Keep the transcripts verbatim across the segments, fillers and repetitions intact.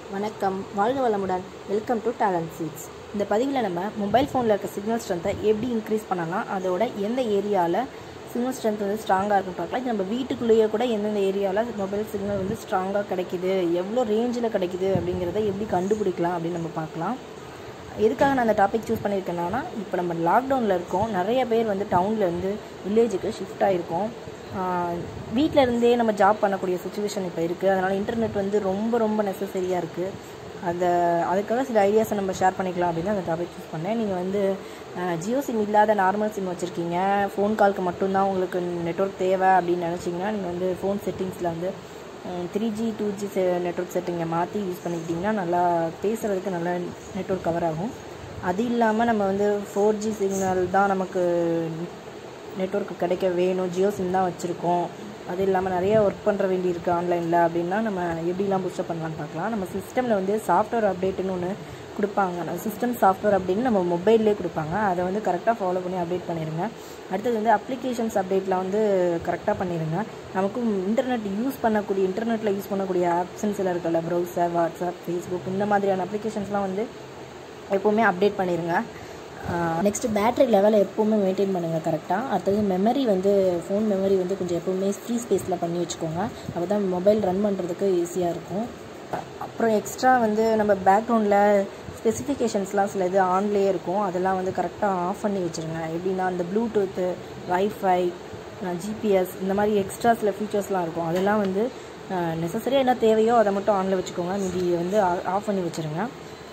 வணக்கம், வாழ்க வளமுடன். Welcome to talent seeds. இந்த பதிவில் நம்ம மொபைல் ஃபோனில் இருக்க சிக்னல் ஸ்ட்ரென்த்தை எப்படி இன்க்ரீஸ் பண்ணலாம், அதோட எந்த ஏரியாவில் சிக்னல் ஸ்ட்ரென்த் வந்து ஸ்ட்ராங்காக இருக்குன்னு பார்க்கலாம். இது நம்ம வீட்டுக்குள்ளேயே கூட எந்தெந்த ஏரியாவில் மொபைல் சிக்னல் வந்து ஸ்ட்ராங்காக கிடைக்குது, எவ்வளோ ரேஞ்சில் கிடைக்குது அப்படிங்கிறத எப்படி கண்டுபிடிக்கலாம் அப்படின்னு நம்ம பார்க்கலாம். எதுக்காக நான் அந்த டாபிக் சூஸ் பண்ணியிருக்கேன்னா, இப்போ நம்ம லாக்டவுனில் இருக்கோம், நிறைய பேர் வந்து டவுன்லேருந்து வில்லேஜுக்கு ஷிஃப்ட் ஆகிருக்கோம். வீட்டில் இருந்தே நம்ம ஜாப் பண்ணக்கூடிய சுச்சுவேஷன் இப்போ இருக்குது. அதனால் இன்டர்நெட் வந்து ரொம்ப ரொம்ப நெசசரியாக இருக்குது. அதை அதுக்காக சில ஐடியாஸை நம்ம ஷேர் பண்ணிக்கலாம் அப்படின்னு அந்த டாபிக் சூஸ் பண்ணேன். நீங்கள் வந்து ஜியோ சிம் இல்லாத நார்மல் சிம் வச்சுருக்கீங்க, ஃபோன் காலுக்கு மட்டும்தான் உங்களுக்கு நெட்ஒர்க் தேவை அப்படின்னு நினச்சிங்கன்னா, நீங்கள் வந்து ஃபோன் செட்டிங்ஸில் வந்து த்ரீ ஜி டூ ஜி செ நெட்ஒர்க் செட்டிங்கை மாற்றி யூஸ் பண்ணிக்கிட்டிங்கன்னா நல்லா பேசுகிறதுக்கு நல்லா நெட்ஒர்க் கவர் ஆகும். அது இல்லாமல் நம்ம வந்து ஃபோர் ஜி சிக்னல் தான் நமக்கு நெட்ஒர்க் கிடைக்க வேணும், ஜியோ சிம் தான் வச்சுருக்கோம், அது இல்லாமல் நிறைய ஒர்க் பண்ணுற வேண்டி இருக்குது ஆன்லைனில் அப்படின்னா நம்ம எப்படிலாம் பூஸ்டப் பண்ணலான்னு பார்க்கலாம். நம்ம சிஸ்டமில் வந்து சாஃப்ட்வேர் அப்டேட்டுன்னு ஒன்று கொடுப்பாங்க. நம்ம சிஸ்டம் சாஃப்ட்வேர் அப்படின்னு நம்ம மொபைல்லே கொடுப்பாங்க. அதை வந்து கரெக்டாக ஃபாலோ பண்ணி அப்டேட் பண்ணிடுங்க. அடுத்தது வந்து அப்ளிகேஷன்ஸ் அப்டேட்லாம் வந்து கரெக்டாக பண்ணிடுங்க. நமக்கும் இன்டர்நெட் யூஸ் பண்ணக்கூடிய இன்டர்நெட்டில் யூஸ் பண்ணக்கூடிய ஆப்ஷன்ஸ் எல்லாம் இருக்குல்ல, ப்ரௌசர், வாட்ஸ்அப், ஃபேஸ்புக், இந்த மாதிரியான அப்ளிகேஷன்ஸ்லாம் வந்து எப்போவுமே அப்டேட் பண்ணிடுங்க. நெக்ஸ்ட்டு பேட்ரி லெவலை எப்போவுமே மெயின்டைன் பண்ணுங்கள் கரெக்டாக. அடுத்தது மெமரி வந்து ஃபோன் மெமரி வந்து கொஞ்சம் எப்போவுமே ஃப்ரீ ஸ்பேஸில் பண்ணி வச்சுக்கோங்க. அப்போ தான் மொபைல் ரன் பண்ணுறதுக்கு ஈஸியாக இருக்கும். அப்புறம் எக்ஸ்ட்ரா வந்து நம்ம பேக்ரவுண்டில் ஸ்பெசிஃபிகேஷன்ஸ்லாம் சில இது ஆன்லேயே இருக்கும், அதெல்லாம் வந்து கரெக்டாக ஆஃப் பண்ணி வச்சுருங்க. எப்படின்னா அந்த ப்ளூடூத்து, வைஃபை, ஜிபிஎஸ், இந்த மாதிரி எக்ஸ்ட்ரா சில ஃபீச்சர்ஸ்லாம் இருக்கும். அதெல்லாம் வந்து நெசசரியாக என்ன தேவையோ அதை மட்டும் ஆனில் வச்சுக்கோங்க, மீதி வந்து ஆஃப் பண்ணி வச்சுருங்க.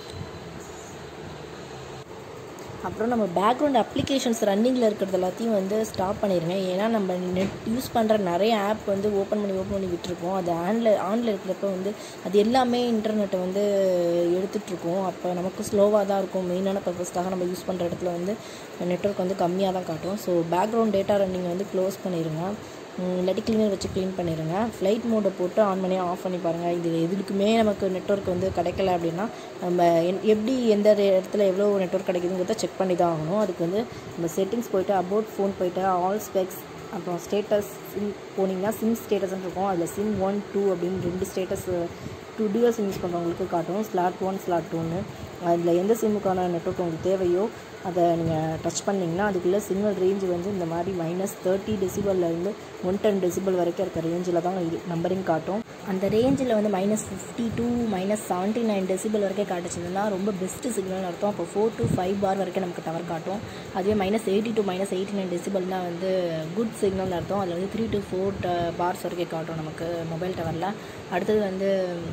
அப்புறம் நம்ம பேக்ரவுண்ட் அப்ளிகேஷன்ஸ் ரன்னிங்கில் இருக்கிறது எல்லாத்தையும் வந்து ஸ்டாப் பண்ணிடுங்க. ஏன்னா நம்ம நெட் யூஸ் பண்ணுற நிறைய ஆப் வந்து ஓப்பன் பண்ணி ஓப்பன் பண்ணி விட்டுருப்போம். அது ஆனில் ஆனில் இருக்கிறப்ப வந்து அது எல்லாமே இன்டர்நெட்டை வந்து எடுத்துகிட்ருக்கோம். அப்போ நமக்கு ஸ்லோவாக தான் இருக்கும். மெயினான பர்பஸ்க்காக நம்ம யூஸ் பண்ணுற இடத்துல வந்து நெட்ஒர்க் வந்து கம்மியாக தான் காட்டும். ஸோ பேக்ரவுண்ட் டேட்டா ரன்னிங் வந்து க்ளோஸ் பண்ணிடுங்க. இல்லாட்டி கிளீனர் வச்சு க்ளீன் பண்ணிடுங்க. ஃப்ளைட் மோடை போட்டு ஆன் பண்ணி ஆஃப் பண்ணி பாருங்கள். இது எதுக்குமே நமக்கு நெட்ஒர்க் வந்து கிடைக்கல அப்படின்னா நம்ம எப்படி எந்த இடத்துல எவ்வளோ நெட்ஒர்க் கிடைக்குதுங்கிறத செக் பண்ணி தான் ஆகணும். அதுக்கு வந்து நம்ம செட்டிங்ஸ் போய்ட்டு அபவுட் ஃபோன் போய்ட்டு ஆல் ஸ்பெக்ஸ், அப்புறம் ஸ்டேட்டஸ் சிம் போனீங்கன்னா சிம் ஸ்டேட்டஸ்ன்னு இருக்கும். அதில் சிம் ஒன் டூ அப்படின்னு ரெண்டு status, two dual sim use பண்ணுறவங்களுக்கு காட்டும், ஸ்லாட் ஒன் ஸ்லாட் டூன்னு. அதில் எந்த சிம்முக்கான நெட்ஒர்க் உங்களுக்கு தேவையோ அதை நீங்கள் டச் பண்ணிங்கன்னா அதுக்குள்ளே சிக்னல் ரேஞ்சு வந்து இந்த மாதிரி மைனஸ் தேர்ட்டி டெசிபல்லேருந்து ஒன் டென் டெசிபல் வரைக்கும் இருக்க ரேஞ்சில் தான் இது நம்பரிங் காட்டும். அந்த ரேஞ்சில் வந்து minus fifty to minus seventy nine decibel வரைக்கும் காட்டுச்சுன்னா ரொம்ப பெஸ்ட்டு சிக்னல் அர்த்தம். அப்போ ஃபோர் டு ஃபைவ் பார் வரைக்கும் நமக்கு டவர் காட்டும். அதுவே minus eighty to minus eighty nine டெசிபல்னால் வந்து குட் சிக்னல் அர்த்தம். அதில் வந்து த்ரீ டு ஃபோர் பார்ஸ் வரைக்கும் காட்டும் நமக்கு மொபைல் டவரில். அடுத்தது வந்து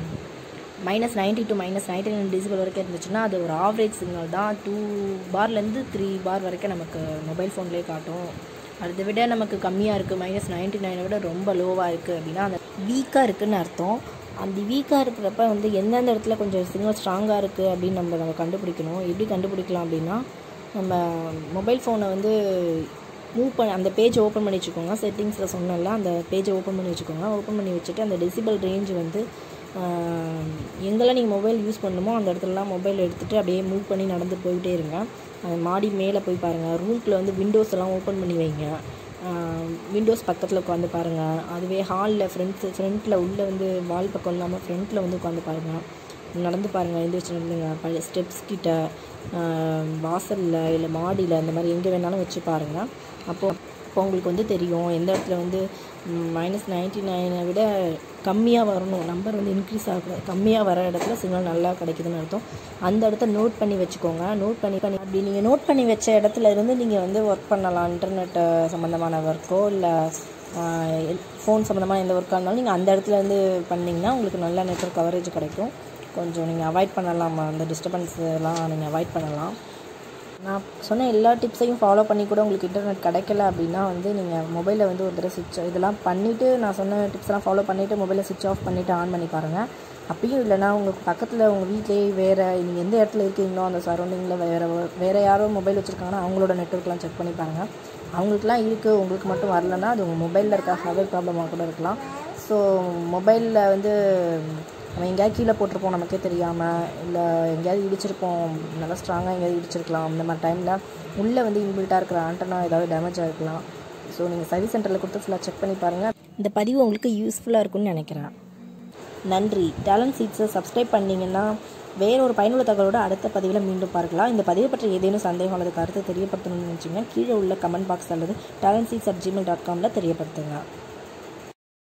minus ninety to minus ninety nine decibel வரைக்கும் இருந்துச்சுன்னா அது ஒரு ஆவரேஜ் சிக்னல் தான். டூ பார்லேருந்து த்ரீ பார் வரைக்கும் நமக்கு மொபைல் ஃபோன்லேயே காட்டும். அதை விட நமக்கு கம்மியாக இருக்குது, மைனஸ் நைன்ட்டி நைனை விட ரொம்ப லோவாக இருக்குது அப்படின்னா அந்த வீக்காக இருக்குதுன்னு அர்த்தம். அந்த வீக்காக இருக்கிறப்ப வந்து எந்தெந்த இடத்துல கொஞ்சம் சிக்னல் ஸ்ட்ராங்காக இருக்குது அப்படின்னு நம்ம நம்ம கண்டுபிடிக்கணும். எப்படி கண்டுபிடிக்கலாம் அப்படின்னா, நம்ம மொபைல் ஃபோனை வந்து மூவ் பண்ண அந்த பேஜை ஓப்பன் பண்ணி வச்சுக்கோங்க. செட்டிங்ஸில் சொன்னல அந்த பேஜை ஓப்பன் பண்ணி வச்சுக்கோங்க. ஓப்பன் பண்ணி வச்சுட்டு அந்த டெசிபல் ரேஞ்சு வந்து எங்கெல்லாம் நீங்கள் மொபைல் யூஸ் பண்ணணுமோ அந்த இடத்துலலாம் மொபைல் எடுத்துகிட்டு அப்படியே மூவ் பண்ணி நடந்து போயிட்டே இருங்க. மாடி மேலே போய் பாருங்கள். ரூம்குள்ளே வந்து விண்டோஸ் எல்லாம் ஓப்பன் பண்ணி வைங்க. விண்டோஸ் பக்கத்தில் உட்காந்து பாருங்கள். அதுவே ஹாலில் ஃப்ரண்ட்ஸு ஃப்ரண்ட்டில் உள்ளே வந்து வால் பக்கம் இல்லாமல் ஃப்ரண்ட்டில் வந்து உட்காந்து பாருங்கள். நடந்து பாருங்கள், எழுந்திரிச்சு நடந்துங்க. பழைய ஸ்டெப்ஸ் கிட்ட, வாசலில், இல்லை மாடியில், இந்த மாதிரி எங்கே வேணாலும் வச்சு பாருங்கள். அப்போது இப்போ உங்களுக்கு வந்து தெரியும் எந்த இடத்துல வந்து மைனஸ் நைன்ட்டி நைனை விட கம்மியாக வரணும், நம்பர் வந்து இன்க்ரீஸ் ஆகக்கூடாது, கம்மியாக வர இடத்துல சிக்னல் நல்லா கிடைக்குதுன்னு அர்த்தம். அந்த இடத்த நோட் பண்ணி வச்சுக்கோங்க. நோட் பண்ணி பண்ணி அப்படி நீங்கள் நோட் பண்ணி வச்ச இடத்துல இருந்து நீங்கள் வந்து ஒர்க் பண்ணலாம். இன்டர்நெட் சம்மந்தமான ஒர்க்கோ இல்லை ஃபோன் சம்மந்தமான எந்த ஒர்க்காக இருந்தாலும் நீங்கள் அந்த இடத்துல இருந்து பண்ணிங்கன்னா உங்களுக்கு நல்ல நெட்ஒர்க் கவரேஜ் கிடைக்கும். கொஞ்சம் நீங்கள் அவாய்ட் பண்ணலாம், அந்த டிஸ்டர்பன்ஸ் எல்லாம் நீங்கள் அவாய்ட் பண்ணலாம். நான் சொன்ன எல்லா டிப்ஸையும் ஃபாலோ பண்ணி கூட உங்களுக்கு இன்டர்நெட் கிடைக்கல அப்படின்னா வந்து நீங்கள் மொபைலில் வந்து ஒரு தடவை சுவிட்ச் இதெல்லாம் பண்ணிவிட்டு, நான் சொன்ன டிப்ஸ்லாம் ஃபாலோ பண்ணிவிட்டு மொபைலை சுவிட்ச் ஆஃப் பண்ணிவிட்டு ஆன் பண்ணி பாருங்கள். அப்படியும் இல்லைனா உங்களுக்கு பக்கத்தில் உங்கள் வீட்டிலேயே வேறு நீங்கள் எந்த இடத்துல இருக்கீங்களோ அந்த சரௌண்டிங்கில் வேறு வேறு யாரோ மொபைல் வச்சுருக்காங்கன்னா அவங்களோட நெட்ஒர்க்லாம் செக் பண்ணி பாருங்கள். அவங்களுக்குலாம் இருக்குது, உங்களுக்கு மட்டும் வரலன்னா அது உங்கள் மொபைலில் இருக்க ஹார்ட்வேர் ப்ராப்ளமாக கூட இருக்கலாம். ஸோ மொபைலில் வந்து நம்ம எங்கேயாவது கீழே போட்டிருப்போம் நமக்கே தெரியாமல், இல்லை எங்கேயாவது இடிச்சிருப்போம், நல்லா ஸ்ட்ராங்காக எங்கேயாவது இடிச்சிருக்கலாம். அந்த மாதிரி டைமில் உள்ளே வந்து இன்பில்ட்டாக இருக்கிற ஆண்டனா ஏதாவது டேமேஜ் ஆகிருக்கலாம். ஸோ நீங்கள் சர்வீஸ் சென்டரில் கொடுத்து ஃபுல்லாக செக் பண்ணி பாருங்கள். இந்த பதிவு உங்களுக்கு யூஸ்ஃபுல்லாக இருக்கும்னு நினைக்கிறேன். நன்றி. டேலண்ட் சீட்ஸை சப்ஸ்கிரைப் பண்ணிங்கன்னா வேற ஒரு பயனுள்ள தகவலோட அடுத்த பதிவில் மீண்டும் பார்க்கலாம். இந்த பதிவை பற்றி ஏதேனும் சந்தேகம் அல்லது கருத்து தெரியப்படுத்தணும்னு நினச்சிங்கன்னா கீழே உள்ள கமெண்ட் பாக்ஸ் அல்லது talent seeds at Gmail dot காமில் தெரியப்படுத்துங்க.